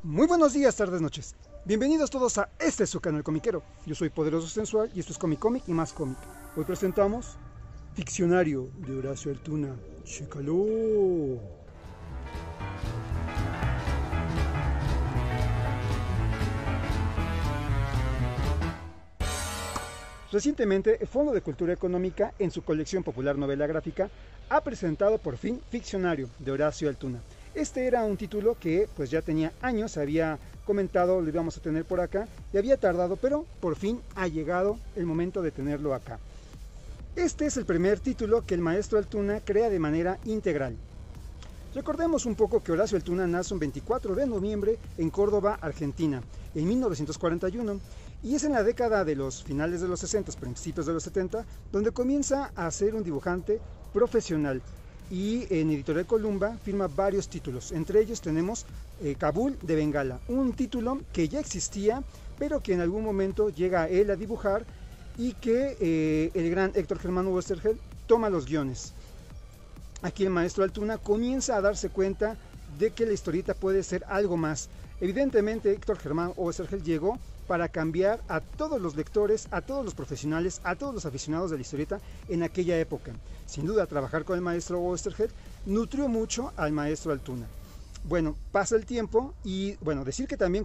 Muy buenos días, tardes, noches. Bienvenidos todos a este su canal comiquero. Yo soy Poderoso Sensual y esto es Comic y más cómic. Hoy presentamos Ficcionario de Horacio Altuna. ¡Chécalo! Recientemente, el Fondo de Cultura Económica, en su colección popular novela gráfica, ha presentado por fin Ficcionario de Horacio Altuna. Este era un título que pues ya tenía años, se había comentado, lo íbamos a tener por acá, y había tardado, pero por fin ha llegado el momento de tenerlo acá. Este es el primer título que el maestro Altuna crea de manera integral. Recordemos un poco que Horacio Altuna nace un 24 de noviembre en Córdoba, Argentina, en 1941, y es en la década de los finales de los 60, principios de los 70, donde comienza a ser un dibujante profesional. Y en Editorial Columba firma varios títulos, entre ellos tenemos Kabul de Bengala, un título que ya existía, pero que en algún momento llega él a dibujar y que el gran Héctor Germán Oesterheld toma los guiones. Aquí el maestro Altuna comienza a darse cuenta de que la historieta puede ser algo más. Evidentemente Héctor Germán Oesterheld llegó para cambiar a todos los lectores, a todos los profesionales, a todos los aficionados de la historieta en aquella época. Sin duda, trabajar con el maestro Oesterheld nutrió mucho al maestro Altuna. Bueno, pasa el tiempo y, bueno, decir que también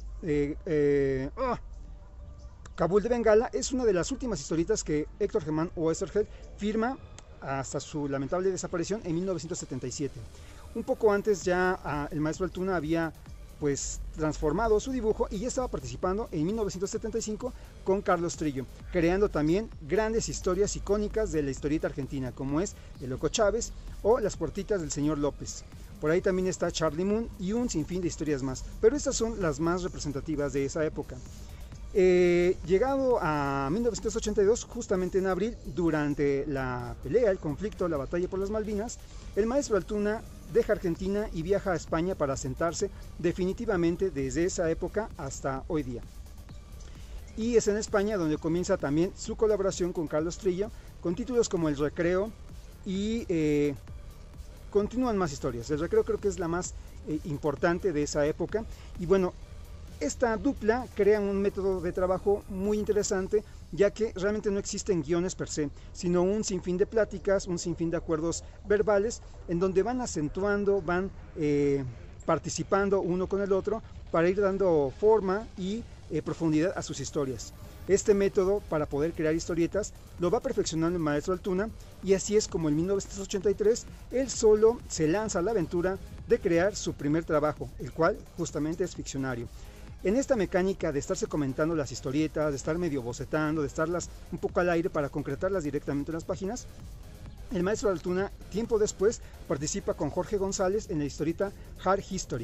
Kabul de Bengala es una de las últimas historietas que Héctor Germán Oesterheld firma hasta su lamentable desaparición en 1977. Un poco antes ya el maestro Altuna había pues transformado su dibujo y ya estaba participando en 1975 con Carlos Trillo, creando también grandes historias icónicas de la historieta argentina, como es El Loco Chávez o Las Puertitas del Señor López. Por ahí también está Charlie Moon y un sinfín de historias más, pero estas son las más representativas de esa época. Llegado a 1982, justamente en abril, durante la pelea, el conflicto, la batalla por las Malvinas, el maestro Altuna deja Argentina y viaja a España para asentarse definitivamente desde esa época hasta hoy día. Y es en España donde comienza también su colaboración con Carlos Trillo, con títulos como El Recreo y continúan más historias. El Recreo creo que es la más importante de esa época. Y bueno, esta dupla crea un método de trabajo muy interesante, ya que realmente no existen guiones per se, sino un sinfín de pláticas, un sinfín de acuerdos verbales, en donde van acentuando, van participando uno con el otro para ir dando forma y profundidad a sus historias. Este método para poder crear historietas lo va perfeccionando el maestro Altuna, y así es como en 1983 él solo se lanza a la aventura de crear su primer trabajo, el cual justamente es Ficcionario. En esta mecánica de estarse comentando las historietas, de estar medio bocetando, de estarlas un poco al aire para concretarlas directamente en las páginas, el maestro Altuna, tiempo después, participa con Jorge González en la historieta Hard History,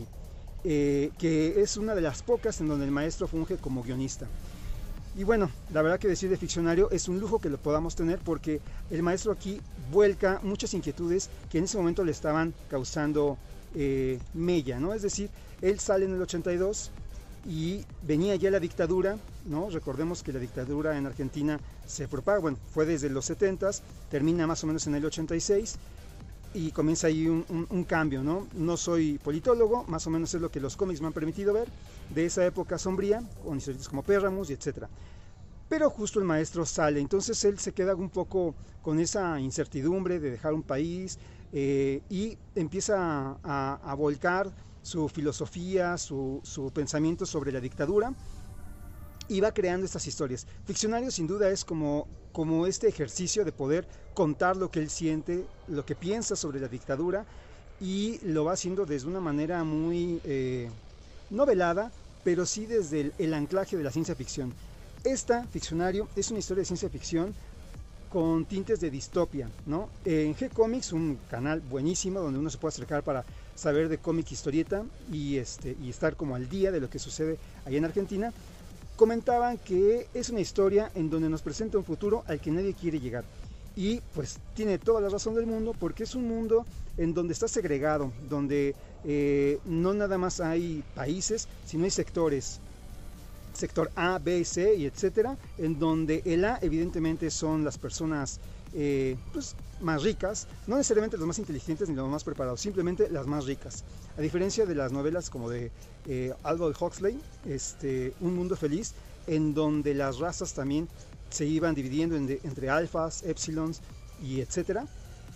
que es una de las pocas en donde el maestro funge como guionista. Y bueno, la verdad que decir de Ficcionario es un lujo que lo podamos tener, porque el maestro aquí vuelca muchas inquietudes que en ese momento le estaban causando mella, ¿no? Es decir, él sale en el 82 y venía ya la dictadura, ¿no? Recordemos que la dictadura en Argentina se propaga, bueno, fue desde los 70s, termina más o menos en el 86 y comienza ahí un cambio, ¿no? No soy politólogo, más o menos es lo que los cómics me han permitido ver de esa época sombría, con historietas como Pérramos y etcétera. Pero justo el maestro sale, entonces él se queda un poco con esa incertidumbre de dejar un país y empieza a volcar su filosofía, su pensamiento sobre la dictadura, y va creando estas historias. Ficcionario sin duda es como este ejercicio de poder contar lo que él siente, lo que piensa sobre la dictadura, y lo va haciendo desde una manera muy novelada, pero sí desde el anclaje de la ciencia ficción. Ficcionario es una historia de ciencia ficción con tintes de distopia, ¿no? En G-Comics, un canal buenísimo donde uno se puede acercar para saber de cómic, historieta y estar como al día de lo que sucede allá en Argentina, comentaban que es una historia en donde nos presenta un futuro al que nadie quiere llegar. Y pues tiene toda la razón del mundo, porque es un mundo en donde está segregado, donde no nada más hay países, sino hay sectores. Sector A, B, C y etcétera, en donde el A evidentemente son las personas pues más ricas, no necesariamente los más inteligentes ni los más preparados, simplemente las más ricas. A diferencia de las novelas como de Aldous Huxley, Un Mundo Feliz, en donde las razas también se iban dividiendo entre alfas, épsilons y etcétera.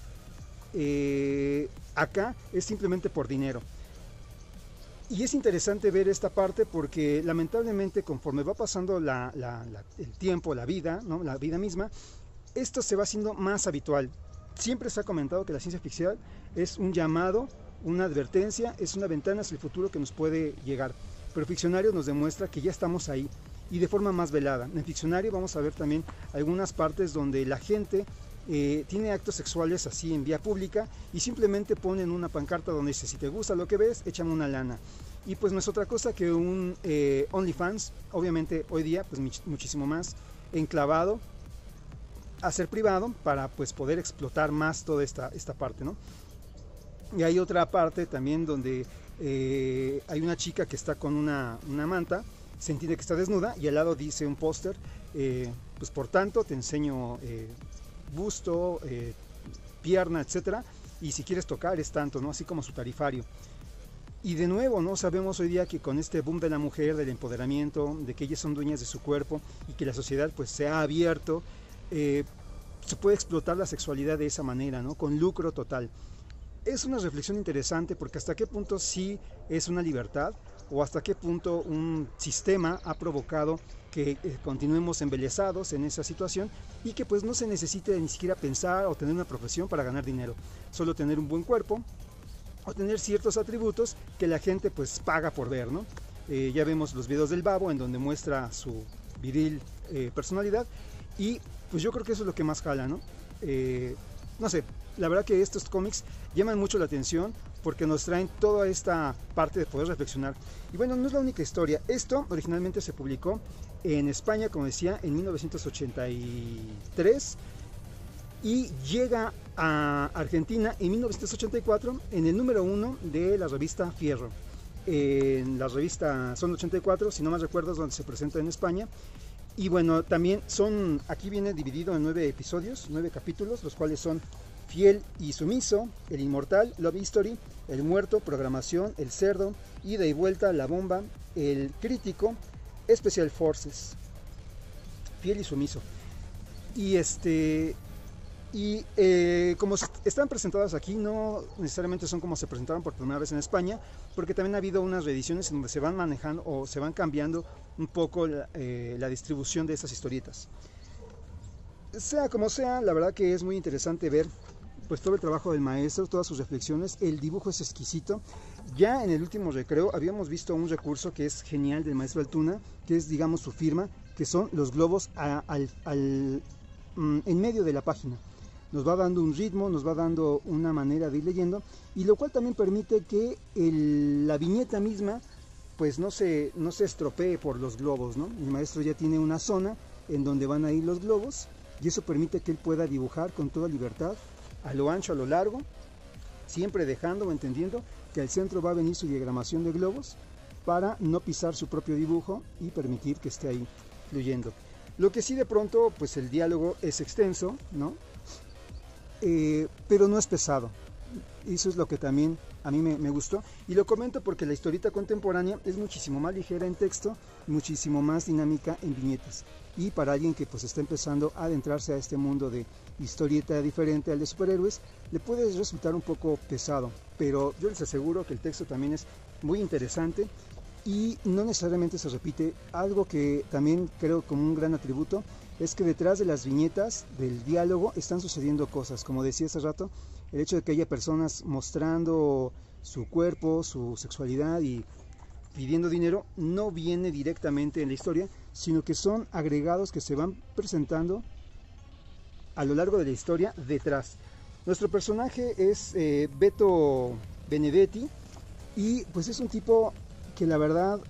Acá es simplemente por dinero. Y es interesante ver esta parte porque lamentablemente conforme va pasando el tiempo, la vida, ¿no? La vida misma, esto se va haciendo más habitual. Siempre se ha comentado que la ciencia ficción es un llamado, una advertencia, es una ventana hacia el futuro que nos puede llegar. Pero Ficcionario nos demuestra que ya estamos ahí y de forma más velada. En Ficcionario vamos a ver también algunas partes donde la gente tiene actos sexuales así en vía pública y simplemente ponen una pancarta donde dice: si te gusta lo que ves, échame una lana. Y pues no es otra cosa que un OnlyFans, obviamente hoy día pues muchísimo más enclavado a ser privado para pues poder explotar más toda esta parte, ¿no? Y hay otra parte también donde hay una chica que está con una manta, se entiende que está desnuda y al lado dice un póster, pues por tanto te enseño busto, pierna, etcétera, y si quieres tocar es tanto, ¿no? Así como su tarifario. Y de nuevo, ¿no? Sabemos hoy día que con este boom de la mujer, del empoderamiento, de que ellas son dueñas de su cuerpo y que la sociedad pues se ha abierto, se puede explotar la sexualidad de esa manera, ¿no? Con lucro total. Es una reflexión interesante porque hasta qué punto sí es una libertad o hasta qué punto un sistema ha provocado que continuemos embelesados en esa situación y que pues no se necesite ni siquiera pensar o tener una profesión para ganar dinero, solo tener un buen cuerpo o tener ciertos atributos que la gente pues paga por ver, ¿no? Ya vemos los videos del Babo en donde muestra su viril personalidad y pues yo creo que eso es lo que más jala, ¿no? No sé, la verdad que estos cómics llaman mucho la atención porque nos traen toda esta parte de poder reflexionar. Y bueno, no es la única historia. Esto originalmente se publicó en España, como decía, en 1983 y llega a Argentina en 1984 en el número 1 de la revista Fierro. En la revista Son 84, si no más recuerdo, es donde se presenta en España. Y bueno, también aquí viene dividido en 9 episodios, 9 capítulos, los cuales son Fiel y Sumiso, El Inmortal, Love History, El Muerto, Programación, El Cerdo, Ida y Vuelta, La Bomba, El Crítico, Special Forces, Fiel y Sumiso. Y como están presentadas aquí, no necesariamente son como se presentaron por primera vez en España, porque también ha habido unas reediciones en donde se van manejando o se van cambiando un poco la distribución de estas historietas. Sea como sea, la verdad que es muy interesante ver pues todo el trabajo del maestro, todas sus reflexiones. El dibujo es exquisito. Ya en el último recreo habíamos visto un recurso que es genial del maestro Altuna, que es, digamos, su firma, que son los globos en medio de la página. Nos va dando un ritmo, nos va dando una manera de ir leyendo, y lo cual también permite que la viñeta misma pues no se estropee por los globos, ¿no? El maestro ya tiene una zona en donde van a ir los globos, y eso permite que él pueda dibujar con toda libertad, a lo ancho, a lo largo, siempre dejando o entendiendo que al centro va a venir su diagramación de globos para no pisar su propio dibujo y permitir que esté ahí fluyendo. Lo que sí, de pronto, pues el diálogo es extenso, ¿no? Pero no es pesado. Eso es lo que también a mí me gustó, y lo comento porque la historieta contemporánea es muchísimo más ligera en texto, muchísimo más dinámica en viñetas, y para alguien que pues está empezando a adentrarse a este mundo de historieta diferente al de superhéroes, le puede resultar un poco pesado, pero yo les aseguro que el texto también es muy interesante y no necesariamente se repite. Algo que también creo como un gran atributo es que detrás de las viñetas, del diálogo, están sucediendo cosas. Como decía hace rato, el hecho de que haya personas mostrando su cuerpo, su sexualidad y pidiendo dinero, no viene directamente en la historia, sino que son agregados que se van presentando a lo largo de la historia detrás. Nuestro personaje es Beto Benedetti, y pues es un tipo que la verdad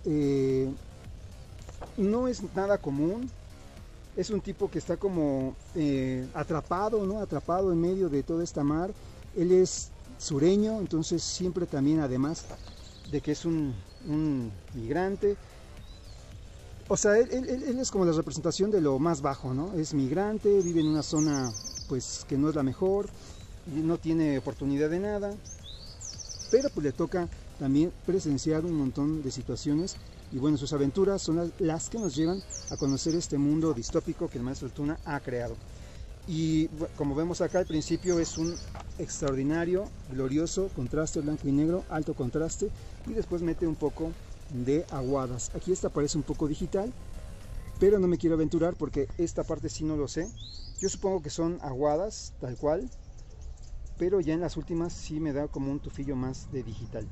no es nada común. Es un tipo que está como atrapado, ¿no? Atrapado en medio de toda esta mar. Él es sureño, entonces siempre también, además de que es un migrante, o sea, él es como la representación de lo más bajo, ¿no? Es migrante, vive en una zona pues que no es la mejor, y no tiene oportunidad de nada, pero pues le toca también presenciar un montón de situaciones, y bueno, sus aventuras son las que nos llevan a conocer este mundo distópico que el maestro Altuna ha creado. Y como vemos acá al principio es un extraordinario, glorioso contraste blanco y negro, alto contraste, y después mete un poco de aguadas. Aquí esta parece un poco digital, pero no me quiero aventurar porque esta parte sí no lo sé. Yo supongo que son aguadas tal cual, pero ya en las últimas sí me da como un tufillo más de digital.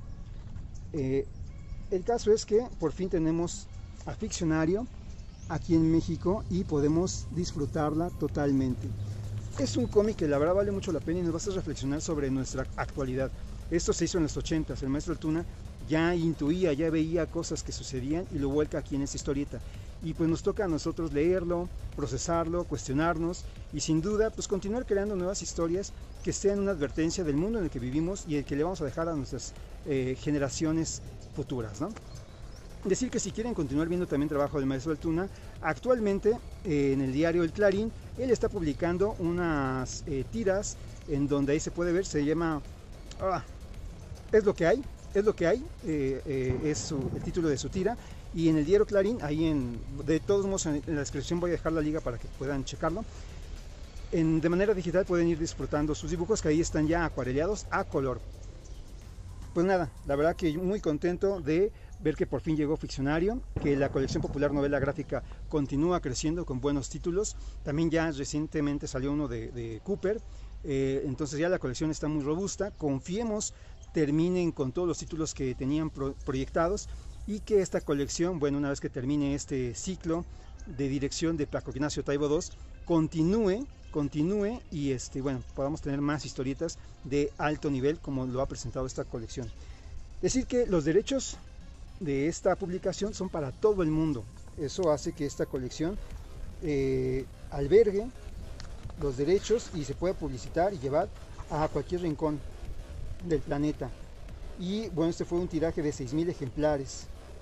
El caso es que por fin tenemos a Ficcionario aquí en México y podemos disfrutarla totalmente. Es un cómic que la verdad vale mucho la pena y nos va a hacer reflexionar sobre nuestra actualidad. Esto se hizo en los 80s, el maestro Altuna ya intuía, ya veía cosas que sucedían y lo vuelca aquí en esta historieta. Y pues nos toca a nosotros leerlo, procesarlo, cuestionarnos y sin duda pues continuar creando nuevas historias que sean una advertencia del mundo en el que vivimos y el que le vamos a dejar a nuestras generaciones futuras, ¿no? Decir que si quieren continuar viendo también trabajo del maestro Altuna, actualmente en el diario El Clarín, él está publicando unas tiras en donde ahí se puede ver, se llama Es lo que hay, es lo que hay, es el título de su tira, y en el diario Clarín, ahí de todos modos en la descripción voy a dejar la liga para que puedan checarlo. De manera digital pueden ir disfrutando sus dibujos que ahí están ya acuarelados a color. Pues nada, la verdad que muy contento de ver que por fin llegó Ficcionario, que la colección popular novela gráfica continúa creciendo con buenos títulos. También ya recientemente salió uno de Cooper, entonces ya la colección está muy robusta. Confiemos terminen con todos los títulos que tenían proyectados y que esta colección, bueno, una vez que termine este ciclo de dirección de Paco Ignacio Taibo II, continúe y bueno, podamos tener más historietas de alto nivel como lo ha presentado esta colección. Decir que los derechos de esta publicación son para todo el mundo. Eso hace que esta colección albergue los derechos y se pueda publicitar y llevar a cualquier rincón del planeta. Y bueno, este fue un tiraje de 6,000 ejemplares.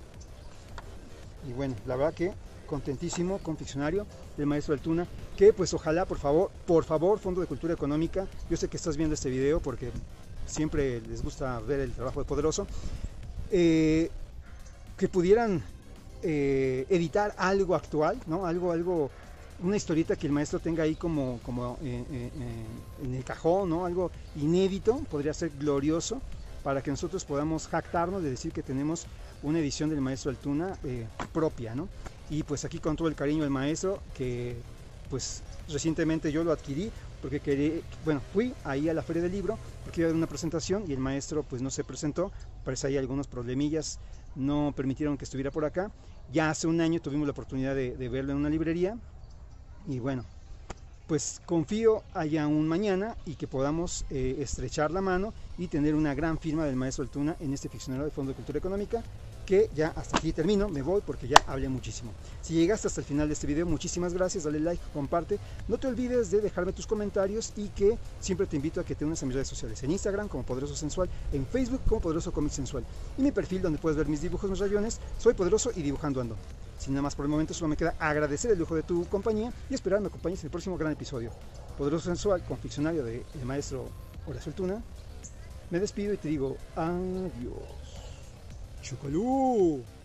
Y bueno, la verdad que contentísimo con Ficcionario del maestro Altuna, que pues ojalá por favor Fondo de Cultura Económica, yo sé que estás viendo este video porque siempre les gusta ver el trabajo de Poderoso, que pudieran editar algo actual, ¿no? Algo, una historieta que el maestro tenga ahí como en el cajón, ¿no? Algo inédito, podría ser glorioso, para que nosotros podamos jactarnos de decir que tenemos una edición del maestro Altuna propia, ¿no? Y pues aquí con todo el cariño del maestro, que pues recientemente yo lo adquirí porque fui ahí a la Feria del Libro porque iba a dar una presentación y el maestro pues no se presentó, parece ahí algunos problemillas, no permitieron que estuviera por acá. Ya hace un año tuvimos la oportunidad de verlo en una librería y bueno, pues confío haya un mañana y que podamos estrechar la mano y tener una gran firma del maestro Altuna en este Ficcionario de Fondo de Cultura Económica, que ya hasta aquí termino, me voy porque ya hablé muchísimo. Si llegaste hasta el final de este video, muchísimas gracias, dale like, comparte, no te olvides de dejarme tus comentarios y que siempre te invito a que te unas a mis redes sociales, en Instagram como Poderoso Sensual, en Facebook como Poderoso Cómic Sensual y mi perfil donde puedes ver mis dibujos, mis rayones, soy Poderoso y dibujando ando. Sin nada más por el momento, solo me queda agradecer el lujo de tu compañía y esperar me acompañes en el próximo gran episodio. Poderoso Sensual con Ficcionario del maestro Horacio Altuna. Me despido y te digo adiós. ¡Chucalú!